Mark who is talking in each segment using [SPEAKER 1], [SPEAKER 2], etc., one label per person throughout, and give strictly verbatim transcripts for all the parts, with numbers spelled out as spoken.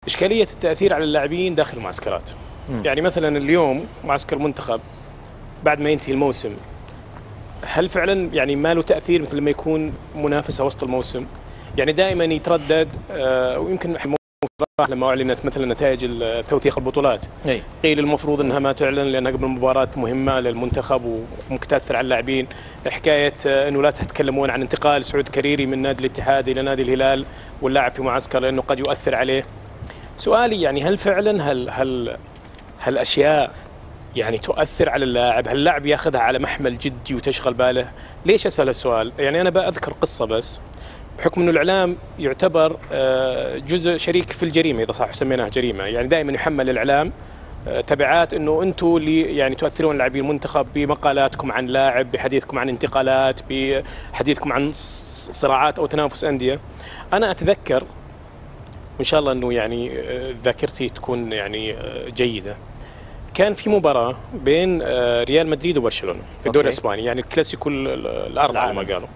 [SPEAKER 1] إشكالية التأثير على اللاعبين داخل المعسكرات. م. يعني مثلا اليوم معسكر منتخب بعد ما ينتهي الموسم، هل فعلا يعني ما له تأثير مثل لما يكون منافسة وسط الموسم؟ يعني دائما يتردد آه ويمكن لما أعلنت مثلا نتائج توثيق البطولات أي. قيل المفروض أنها ما تعلن لأنها قبل مباراة مهمة للمنتخب وممكن تأثر على اللاعبين. حكاية أنه لا تتكلمون عن انتقال سعود كريري من نادي الاتحاد إلى نادي الهلال واللاعب في معسكر لأنه قد يؤثر عليه. سؤالي يعني هل فعلا هل هل هالأشياء يعني تؤثر على اللاعب؟ هل اللاعب ياخذها على محمل جدي وتشغل باله؟ ليش أسأل السؤال؟ يعني أنا بأذكر قصة بس بحكم أنه الإعلام يعتبر جزء شريك في الجريمة إذا صح سميناها جريمة. يعني دائما يحمل الإعلام تبعات أنه أنتم اللي يعني تؤثرون لاعبين المنتخب بمقالاتكم عن لاعب، بحديثكم عن انتقالات، بحديثكم عن صراعات أو تنافس أندية. أنا أتذكر وإن شاء الله أنه يعني ذاكرتي تكون يعني جيدة، كان في مباراة بين ريال مدريد وبرشلونة في الدوري الإسباني، يعني الكلاسيكو الأربعة ما قالوا.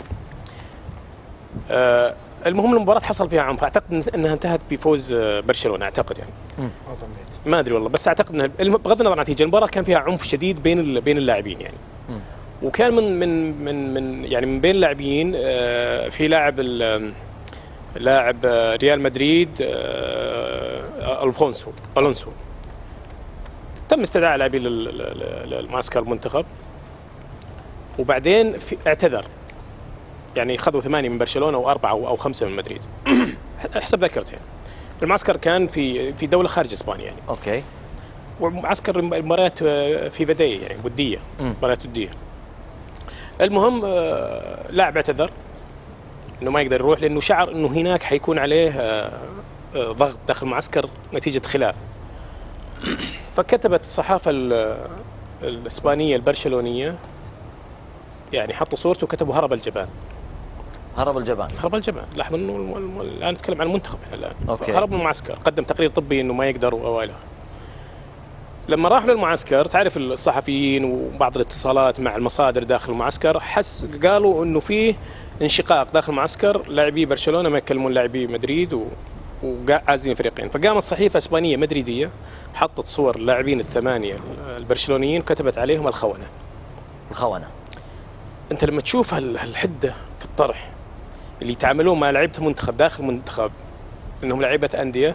[SPEAKER 1] آه المهم المباراة حصل فيها عنف، اعتقد انها انتهت بفوز برشلونة اعتقد يعني. امم ما ادري والله، بس اعتقد انها بغض النظر عن النتيجة المباراة كان فيها عنف شديد بين بين اللاعبين يعني. مم. وكان من من من من يعني من بين اللاعبين آه في لاعب لاعب ريال مدريد آه الفونسو الونسو تم استدعاء لاعبين للمعسكر المنتخب، وبعدين اعتذر. يعني خذوا ثمانية من برشلونة وأربعة أو خمسة من مدريد حسب ذاكرتي يعني. المعسكر كان في في دولة خارج إسبانيا يعني. أوكي. ومعسكر مباريات في بداية يعني ودية، مباريات ودية. المهم لاعب اعتذر إنه ما يقدر يروح لأنه شعر إنه هناك حيكون عليه ضغط داخل المعسكر نتيجة خلاف. فكتبت الصحافة الإسبانية البرشلونية يعني حطوا صورته وكتبوا هرب الجبان. هرب الجبان هرب الجبان لاحظوا انه الان نتكلم عن المنتخب احنا الان. أوكي. هرب من المعسكر، قدم تقرير طبي انه ما يقدر واوائله. لما راح للمعسكر تعرف الصحفيين وبعض الاتصالات مع المصادر داخل المعسكر، حس قالوا انه فيه انشقاق داخل المعسكر، لاعبي برشلونه ما يكلمون لاعبي مدريد و وعازين فريقين. فقامت صحيفه اسبانيه مدريديه حطت صور اللاعبين الثمانيه البرشلونيين وكتبت عليهم الخونه. الخونه. انت لما تشوف هالحده في الطرح اللي يتعاملون مع لعيبه المنتخب داخل المنتخب انهم لعيبه انديه،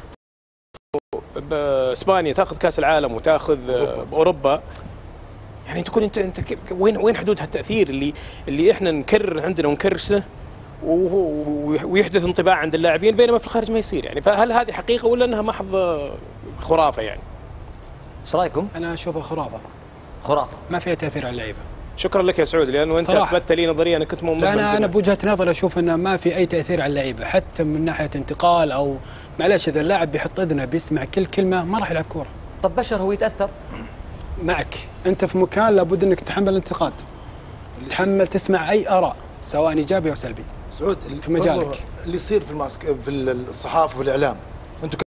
[SPEAKER 1] اسبانيا تاخذ كاس العالم وتاخذ اوروبا، يعني تكون انت انت وين وين حدود هالتاثير اللي اللي احنا نكرر عندنا ونكرسه ويحدث انطباع عند اللاعبين بينما في الخارج ما يصير يعني. فهل هذه حقيقه ولا انها محض خرافه يعني؟ ايش رايكم؟
[SPEAKER 2] انا اشوفها خرافه.
[SPEAKER 1] خرافه
[SPEAKER 2] ما فيها تاثير على اللعيبه.
[SPEAKER 1] شكرا لك يا سعود، لانه انت اثبتت لي نظريه انا كنت مؤمن بها.
[SPEAKER 2] انا انا بوجهه نظري اشوف انه ما في اي تاثير على اللعيبه، حتى من ناحيه انتقال او معلش اذا اللاعب بيحط اذنه بيسمع كل كلمه ما راح يلعب كوره.
[SPEAKER 3] طب بشر هو يتاثر؟
[SPEAKER 2] معك، انت في مكان لابد انك تتحمل الانتقاد. تحمل تسمع اي اراء سواء ايجابي او سلبي.
[SPEAKER 4] سعود
[SPEAKER 2] في مجالك
[SPEAKER 4] اللي يصير في الماسك في الصحافه والاعلام، انتم